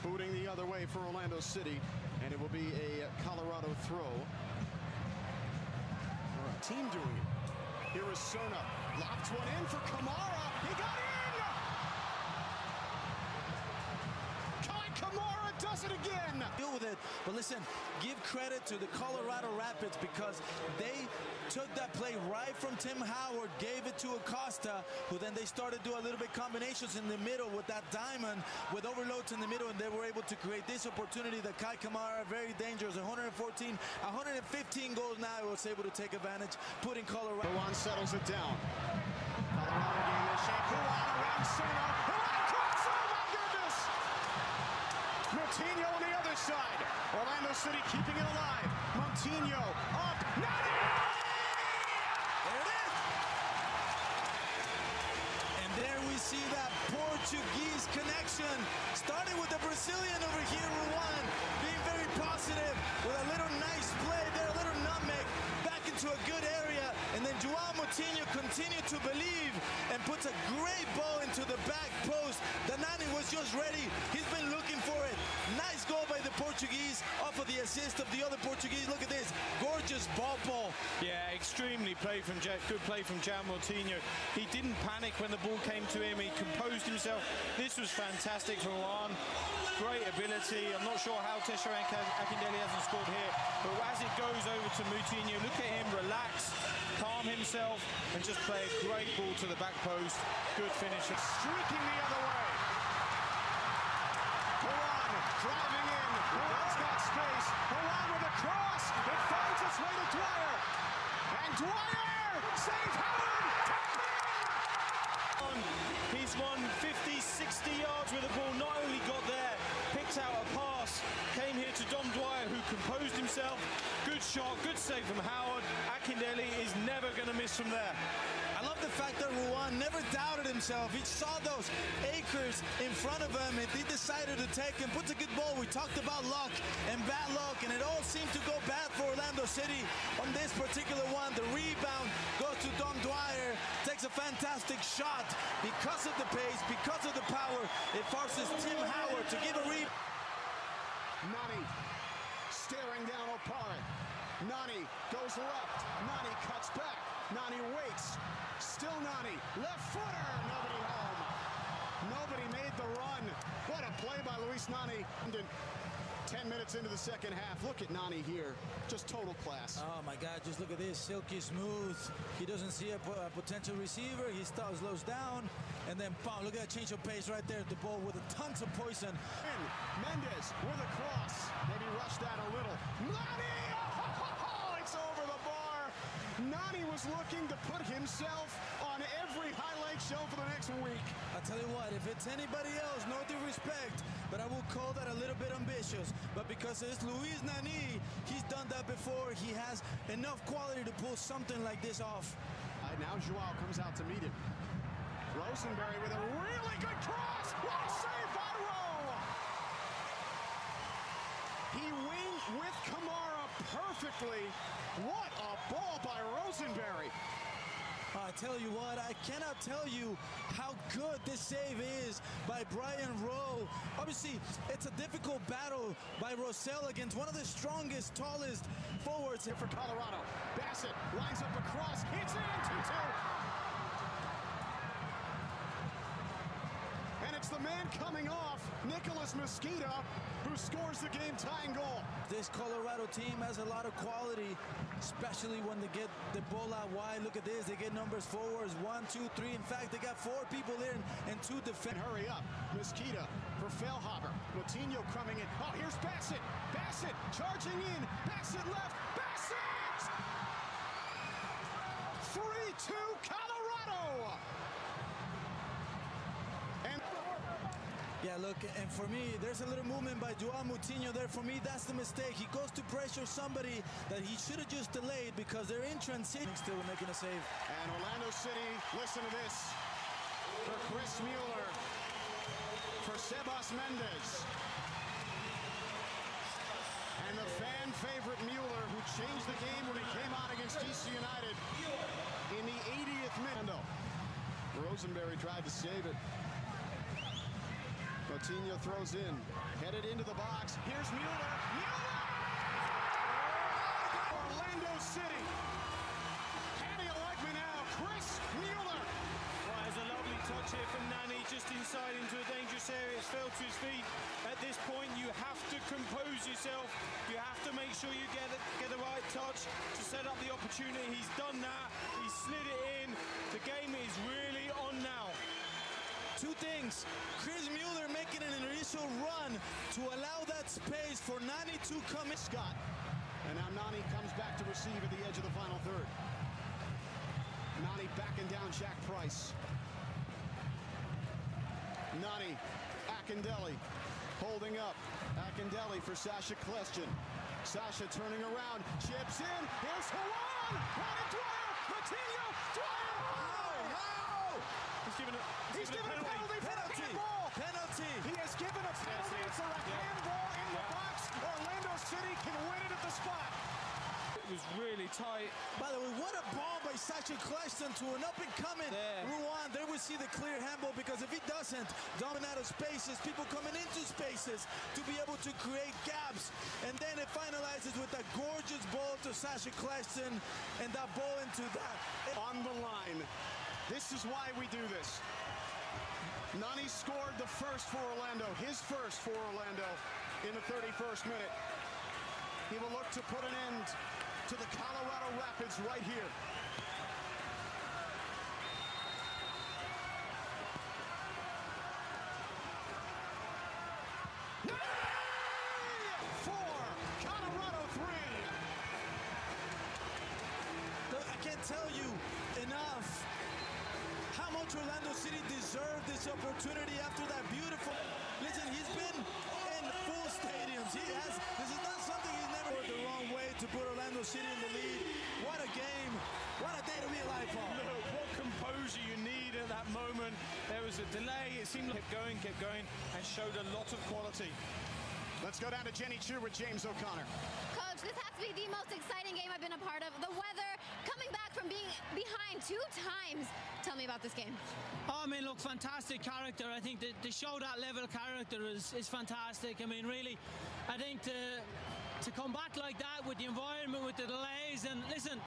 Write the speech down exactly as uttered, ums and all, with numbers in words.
booting the other way for Orlando City, and it will be a Colorado throw. All right, team doing it. Here is Cerna. Locked one in for Kamara. He got in! Kei Kamara does it again! Deal with it, but listen, give credit to the Colorado Rapids because they took that play right from Tim Howard, gave it to Acosta, who then they started to do a little bit combinations in the middle with that diamond, with overloads in the middle, and they were able to create this opportunity that Kei Kamara, very dangerous, one fourteen, one fifteen goals now, he was able to take advantage, putting Colorado. Juan settles it down. Colorado getting the shape. Juan around Cerna. Juan cross! Oh my goodness! Moutinho on the other side. Orlando City keeping it alive. Moutinho up. Nani! There it is! And there we see that Portuguese connection. Starting with the Brazilian over here, Juan, being very positive with a little nice play there, a little nutmeg back into a good area. And then João Moutinho continued to believe and puts a great ball into the back post. The Nani was just ready. He's been looking for it. Nice goal by the Portuguese off of the assist of the other Portuguese. Look at this. Gorgeous ball ball. Yeah, extremely play from Je good play from João Moutinho. He didn't panic when the ball came to him. He composed himself. This was fantastic from Juan. Great ability. I'm not sure how Tesho and Akindele hasn't scored here. But as it goes over to Moutinho, look at him relax, calm himself, and just play a great ball to the back post. Good finish. Streaking the other way. Juan driving in. Juan's got space. Juan with a cross. It finds its way to Dwyer. And Dwyer save Howard. He's won fifty, sixty yards with the ball. Not only got there, picked out a pass, came here to Dom Dwyer, who composed himself. Good shot, good save from Howard. Akindele is never going to miss from there. I love the fact that Juan never doubted himself. He saw those acres in front of him and he decided to take him. Puts a good ball. We talked about luck and bad luck, and it all seemed to go bad for Orlando City on this particular one. The rebound goes to Dom Dwyer. Takes a fantastic shot. Because of the pace, because of the power, it forces Tim Howard to give a rebound. Nani staring down Opare. Nani goes left. Nani cuts back. Nani waits. Still Nani. Left footer. Nobody home. Nobody made the run. What a play by Luís Nani. Ten minutes into the second half. Look at Nani here. Just total class. Oh my God, just look at this. Silky smooth. He doesn't see a, a potential receiver. He stops, slows down. And then, bam, look at that change of pace right there. The ball with a tons of poison. In. Mendes with a cross. Maybe rushed that a little. Nani! Oh, it's over the bar. Nani was looking to put himself on every highlight show for the next week. I'll tell you what, if it's anybody else, no disrespect, but I will call that a little bit ambitious. But because it's Luís Nani, he's done that before. He has enough quality to pull something like this off. Right, now João comes out to meet him. Rosenberry with a really good cross. What a save by Rowe! He winged with Kamara perfectly. What a ball by Rosenberry. I tell you what, I cannot tell you how good this save is by Brian Rowe. Obviously, it's a difficult battle by Rosell against one of the strongest, tallest forwards. Here for Colorado. Bassett lines up a cross. Hits it in two two. And it's the man coming off, Nicolas Mezquida, who scores the game-tying goal. This Colorado team has a lot of quality, especially when they get the ball out wide. Look at this, they get numbers forwards, one, two, three. In fact, they got four people in and two defenders. Hurry up, Mezquida for Fehlhaber. Moutinho coming in. Oh, here's Bassett. Bassett charging in. Bassett left. Bassett! three two Colorado! And yeah, look, and for me, there's a little movement by João Moutinho there. For me, that's the mistake. He goes to pressure somebody that he should have just delayed because they're in transition. Still making a save. And Orlando City, listen to this. For Chris Mueller. For Sebas Mendes. And the fan favorite Mueller, who changed the game when he came on against D C United in the eightieth minute. Rosenberry tried to save it. Moutinho throws in, headed into the box. Here's Mueller. Mueller! Orlando City. How do you like me now? Chris Mueller. Well, there's a lovely touch here from Nani, just inside into a dangerous area. It's fell to his feet. At this point, you have to compose yourself. You have to make sure you get, it, get the right touch to set up the opportunity. He's done that. He slid it in. The game is really on now. Two things. Chris Mueller making an initial run to allow that space for Nani to come in. Scott. And now Nani comes back to receive at the edge of the final third. Nani backing down Jack Price. Nani, Akindele, holding up. Akindele for Sasha Kljestan. Sasha turning around, chips in. Here's Hawan. Ronnie Dwyer. Moutinho. Dwyer. Oh, oh. He's given a, he's He's given given a penalty, penalty. for a handball. Penalty. He has given a penalty Yes, for a yeah. handball in the Yeah. box. Orlando City can win it at the spot. It was really tight. By the way, what a ball by Sasha Kljestan to an up-and-coming There. Ruan. There we see the clear handball, because if he doesn't, dominate out of spaces, people coming into spaces to be able to create gaps. And then it finalizes with a gorgeous ball to Sasha Kljestan, and that ball into that. On the line. This is why we do this. Nani scored the first for Orlando, his first for Orlando in the thirty-first minute. He will look to put an end to the Colorado Rapids right here. Four, Colorado three. I can't tell you enough how much Orlando City deserved this opportunity after that beautiful. Listen, he's been in full stadiums. He has. This is not something he's never the wrong way to put Orlando City in the lead. What a game! What a day to be alive for. Look, what composure you need at that moment. There was a delay. It seemed like kept going, kept going, and showed a lot of quality. Let's go down to Jenny Chu with James O'Connor. Coach, this has to be the most exciting game I've been a part of. The weather, coming back from being behind two times. Tell me about this game. Oh, I mean, look, fantastic character. I think that to show that level of character is, is fantastic. I mean, really, I think to, to come back like that with the environment, with the delays, and listen,